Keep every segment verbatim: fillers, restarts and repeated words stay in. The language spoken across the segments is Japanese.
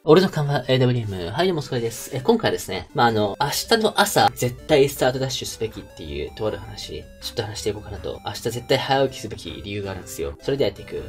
俺の看板 エーダブリューエム。はい、どうも、それです。え、今回はですね、まあ、あの、明日の朝、絶対スタートダッシュすべきっていう、とある話、ちょっと話していこうかなと。明日絶対早起きすべき理由があるんですよ。それではやっていく。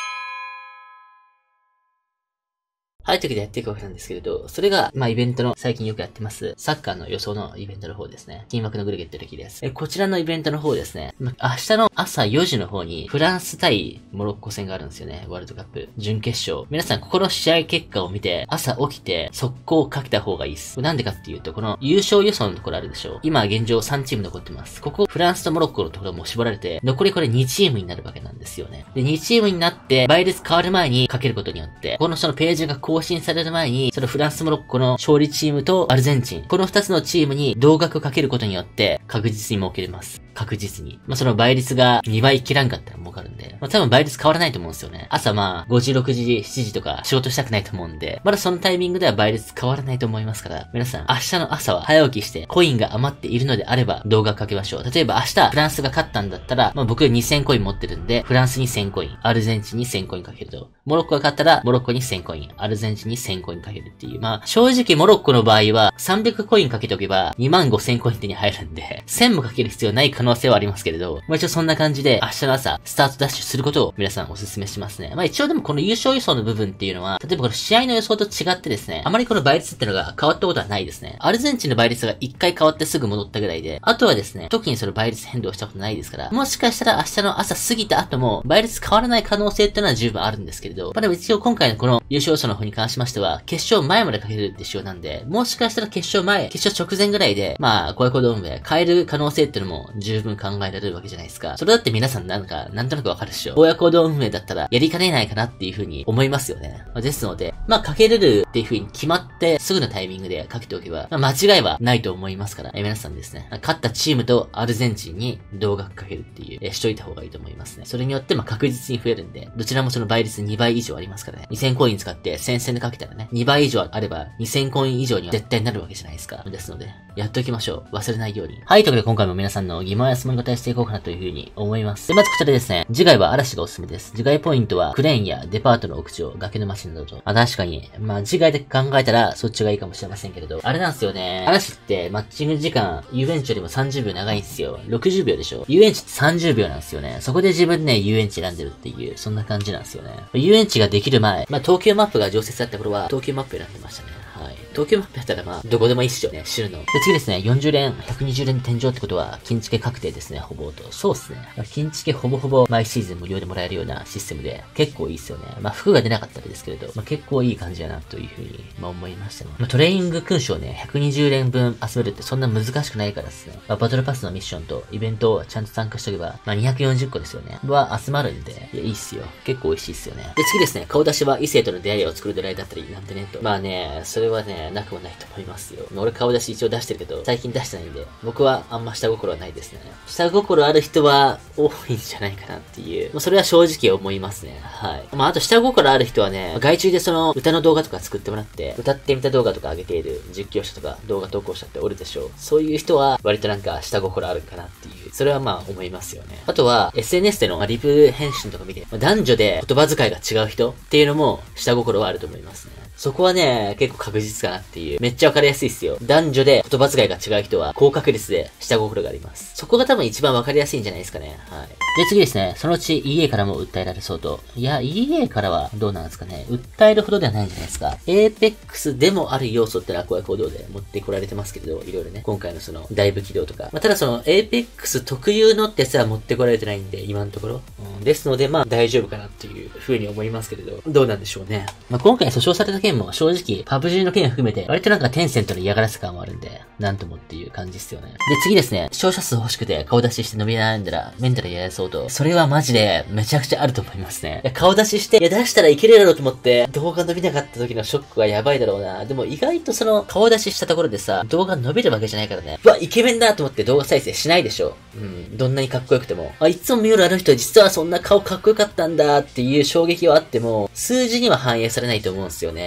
はい、というわけでやっていくわけなんですけれど、それが、まあ、イベントの、最近よくやってます、サッカーの予想のイベントの方ですね。金枠のグルゲット歴です。え、こちらのイベントの方ですね、ま明日の朝よじの方に、フランス対モロッコ戦があるんですよね。ワールドカップ。準決勝。皆さん、ここの試合結果を見て、朝起きて、速攻をかけた方がいいです。なんでかっていうと、この優勝予想のところあるでしょ。今、現状さんチーム残ってます。ここ、フランスとモロッコのところも絞られて、残りこれにチームになるわけなんですよね。で、にチームになって、倍率変わる前にかけることによって、このそのページが更新される前に、そのフランスモロッコの勝利チームとアルゼンチン、このふたつのチームに同額かけることによって確実に儲けれます。確実に。まあ、その倍率がにばい切らんかったら儲かるんで、まあ、多分倍率変わらないと思うんですよね。朝まあごじ、ろくじ、しちじとか仕事したくないと思うんで、まだそのタイミングでは倍率変わらないと思いますから、皆さん明日の朝は早起きしてコインが余っているのであれば動画かけましょう。例えば明日フランスが勝ったんだったら、まあ僕にせんコイン持ってるんで、フランスにせんコイン、アルゼンチンにせんコインかけると。モロッコが勝ったらモロッコにせんコイン、アルゼンチンにせんコインかけるっていう。まあ正直モロッコの場合はさんびゃくコインかけておけばにまんごせんコイン手に入るんで、せんもかける必要ない可能性はありますけれど、まあ一応そんな感じで明日の朝スタートダッシュすることを皆さんお勧めしますね。まあ一応でもこの優勝予想の部分っていうのは、例えばこの試合の予想と違ってですね、あまりこの倍率っていうのが変わったことはないですね。アルゼンチンの倍率がいっかい変わってすぐ戻ったぐらいで、あとはですね、特にその倍率変動したことないですから、もしかしたら明日の朝過ぎた後も倍率変わらない可能性っていうのは十分あるんですけれど、まあでも一応今回のこの優勝予想の方に関しましては、決勝前までかけるって仕様なんで、もしかしたら決勝前、決勝直前ぐらいで、まあ、親子ドームで変える可能性っていうのも十分考えられるわけじゃないですか。それだって皆さんなんか、なんとなくわかるでしょ。親子ドーム運営だったらやりかねないかなっていう風に思いますよね。まあ、ですので、まあ、かけれるっていう風に決まってすぐのタイミングでかけておけば、まあ、間違いはないと思いますから、え皆さんですね、勝ったチームとアルゼンチンに同額かけるっていう、えしといた方がいいと思いますね。それによって、まあ、確実に増えるんで、どちらもその倍率にばい以上ありますからね。にせんコイン使ってせん戦でかけたらね、にばい以上あればにせんコイン以上には絶対になるわけじゃないですか。ですので、やっておきましょう。忘れないように。はい、ということで今回も皆さんの疑問や質問に答えしていこうかなというふうに思います。で、まずこちらですね。次回は嵐がおすすめです。次回ポイントは、クレーンやデパートの屋上、崖のマシンなどと。あ、確かに。まあ、次回で考えたら、そっちがいいかもしれませんけれど。あれなんですよね。嵐って、マッチング時間、遊園地よりもさんじゅうびょう長いんですよ。ろくじゅうびょうでしょ。遊園地ってさんじゅうびょうなんですよね。そこで自分ね、遊園地選んでるっていう、そんな感じなんですよね。遊園地ができる前、まあ、東急マップが常設だった頃は、東急マップ選んでましたね。はい。東京マップやったらまあ、どこでもいいっしょね、知るの。で、次ですね、よんじゅう連、ひゃくにじゅう連天井ってことは、金付け確定ですね、ほぼと。そうっすね。金付けほぼほぼ毎シーズン無料でもらえるようなシステムで、結構いいっすよね。まあ、服が出なかったらですけれど、まあ、結構いい感じやな、というふうに、まあ、思いましたね。まあ、トレーニング勲章ね、ひゃくにじゅう連分集めるってそんな難しくないからですね。まあ、バトルパスのミッションとイベントをちゃんと参加しとけば、まあ、にひゃくよんじゅっこですよね。は集まるんで、いや、いいっすよ。結構美味しいっすよね。で、次ですね、顔出しは異性との出会いを作るドライだったり、なんてね、と。まあね、それはね、なくもないと思いますよ。俺顔出し一応出してるけど、最近出してないんで、僕はあんま下心はないですね。下心ある人は多いんじゃないかなっていう。まあ、それは正直思いますね。はい。まあ、あと下心ある人はね、外注でその歌の動画とか作ってもらって、歌ってみた動画とか上げている実況者とか動画投稿者っておるでしょう。そういう人は割となんか下心あるかなっていう。それはまあ思いますよね。あとは エスエヌエス でのリプ返信とか見て、男女で言葉遣いが違う人っていうのも下心はあると思いますね。そこはね、結構確実かなっていう。めっちゃわかりやすいっすよ。男女で言葉遣いが違う人は高確率で下心があります。そこが多分一番わかりやすいんじゃないですかね。はい。で、次ですね。そのうち イーエー からも訴えられそうと。いや、イーエー からはどうなんですかね。訴えるほどではないんじゃないですか。エーペックス でもある要素ってのはこういう行動で持ってこられてますけれど、いろいろね。今回のその、ダイブ起動とか。まあ、ただその エーペックス 特有のってやつは持ってこられてないんで、今のところ。うん、ですので、まあ大丈夫かなっていう風に思いますけれど、どうなんでしょうね。まあ、今回訴訟された件も正直、パブジー の件含めて、割となんかテンセントの嫌がらせ感もあるんで、なんともっていう感じですよね。で、次ですね。視聴者数欲しくて顔出しして伸び悩んだら、メンタルやられそうと。それはマジで、めちゃくちゃあると思いますね。いや顔出しして、いや出したらいけるだろうと思って、動画伸びなかった時のショックがやばいだろうな。でも意外とその、顔出ししたところでさ、動画伸びるわけじゃないからね。うわ、イケメンだと思って動画再生しないでしょ。うん。どんなにかっこよくても。あ、いつも見よるあの人実はそんな顔かっこよかったんだっていう衝撃はあっても、数字には反映されないと思うんですよね。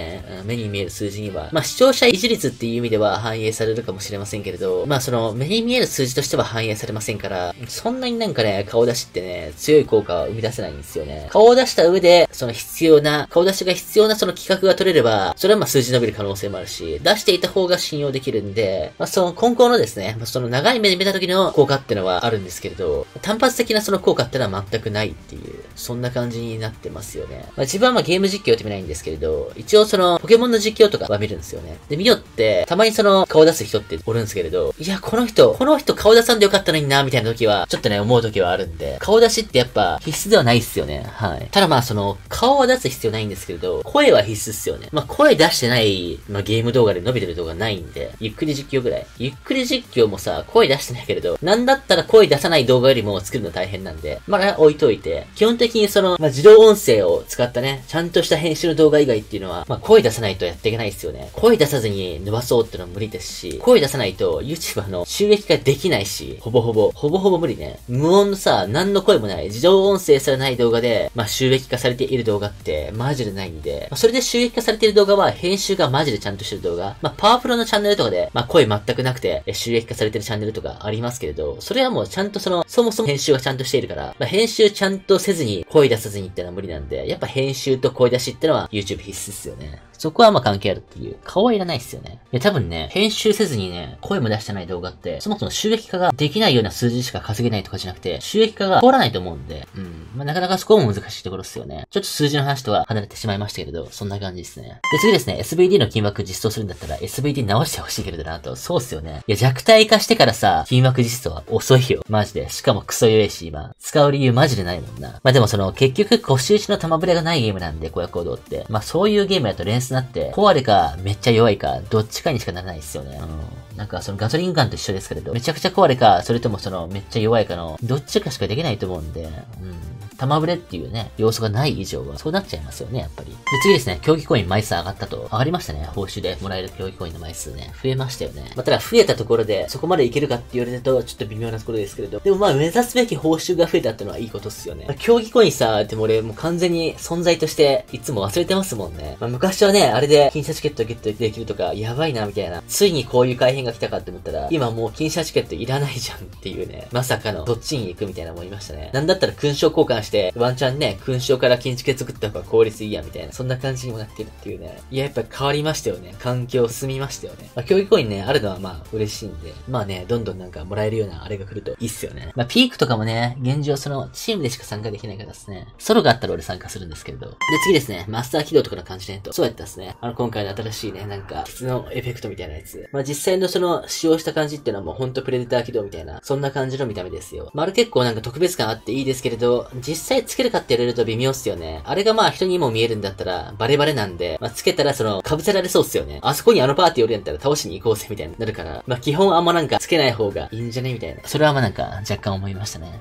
ね、目に見える数字には、まあ、視聴者維持率っていう意味では反映されるかもしれませんけれど、まあ、その、目に見える数字としては反映されませんから、そんなになんかね、顔出しってね、強い効果は生み出せないんですよね。顔を出した上で、その必要な、顔出しが必要なその企画が取れれば、それはまあ数字伸びる可能性もあるし、出していた方が信用できるんで、まあ、その今後のですね、まあ、その長い目で見た時の効果ってのはあるんですけれど、単発的なその効果ってのは全くないっていう、そんな感じになってますよね。まあ、自分はまあゲーム実況って見ないんですけれど、一応そのポケモンの実況とかは見るんですよね。で、見よって、たまにその顔出す人っておるんですけれど、いや、この人、この人顔出さんでよかったのにな、みたいな時は、ちょっとね、思う時はあるんで、顔出しってやっぱ必須ではないっすよね。はい。ただまあその、顔は出す必要ないんですけれど、声は必須っすよね。まあ声出してない、まあゲーム動画で伸びてる動画ないんで、ゆっくり実況ぐらい。ゆっくり実況もさ、声出してないけれど、なんだったら声出さない動画よりも作るの大変なんで、まあ置いといて、基本的にその、まあ自動音声を使ったね、ちゃんとした編集の動画以外っていうのは、まあ声出さないとやっていけないっすよね。声出さずに伸ばそうってのは無理ですし、声出さないと YouTuber の収益化できないし、ほぼほぼ、ほぼほぼ無理ね。無音のさ、何の声もない、自動音声されない動画で、まあ収益化されている動画って、マジでないんで、まあ、それで収益化されている動画は、編集がマジでちゃんとしてる動画、まあパワープロのチャンネルとかで、まあ声全くなくて、収益化されてるチャンネルとかありますけれど、それはもうちゃんとその、そもそも編集がちゃんとしているから、まあ編集ちゃんとせずに、声出さずにってのは無理なんで、やっぱ編集と声出しってのは YouTube 必須っすよね。そこはまあ関係あるっていう。顔はいらないっすよね。いや多分ね、編集せずにね、声も出してない動画って、そもそも収益化ができないような数字しか稼げないとかじゃなくて、収益化が通らないと思うんで、うん。まあなかなかそこも難しいところっすよね。ちょっと数字の話とは離れてしまいましたけれど、そんな感じですね。で次ですね、エスブイディー の金額実装するんだったら エスブイディー 直してほしいけれどなと。そうっすよね。いや弱体化してからさ、金額実装は遅いよ。マジで。しかもクソ弱いし今。使う理由マジでないもんな。まあでもその、結局腰打ちの玉ぶれがないゲームなんで、荒野行動って。まあそういうゲームだと連数になって、壊れかめっちゃ弱いか、どっちかにしかならないっすよね。うん。なんかそのガソリンガンと一緒ですけれど、めちゃくちゃ壊れか、それともそのめっちゃ弱いかの、どっちかしかできないと思うんで、うん。玉ぶれっていうね、要素がない以上は、そうなっちゃいますよね、やっぱり。で、次ですね、競技コイン枚数上がったと。上がりましたね、報酬でもらえる競技コインの枚数ね。増えましたよね。まあ、ただ増えたところで、そこまでいけるかって言われると、ちょっと微妙なところですけれど。でもまあ、目指すべき報酬が増えたってのはいいことっすよね。まあ、競技コインさ、でも俺もう完全に存在として、いつも忘れてますもんね。まあ、昔はね、あれで、金車チケットゲットできるとか、やばいな、みたいな。ついにこういう改変が来たかって思ったら、今もう金車チケットいらないじゃんっていうね。まさかの、どっちに行くみたいな思いましたね。なんだったら勲章交換して、ワンチャンね、勲章から金チケ作った方が効率いいやみたいな、そんな感じにもなってるっていうね。いや、やっぱ変わりましたよね。環境進みましたよね。まあ、競技コインね、あるのはまあ嬉しいんで、まあね、どんどんなんかもらえるようなあれが来るといいっすよね。まあ、ピークとかもね、現状その、チームでしか参加できないからですね。ソロがあったら俺参加するんですけれど。で、次ですね、マスター起動とかの感じね、と。そうやったですね。あの、今回の新しいね、なんか、質のエフェクトみたいなやつ。まあ、実際のその、使用した感じっていうのはもうほんとプレデター起動みたいな、そんな感じの見た目ですよ。まあ、あれ結構なんか特別感あっていいですけれど、実際つけるかって言われると微妙っすよね。あれがまあ人にも見えるんだったら、バレバレなんで、まあ、つけたらその、被せられそうっすよね。あそこにあのパーティーおるんやったら倒しに行こうぜみたいになるから、まあ、基本あんまなんかつけない方がいいんじゃねみたいな。それはまあなんか若干思いましたね。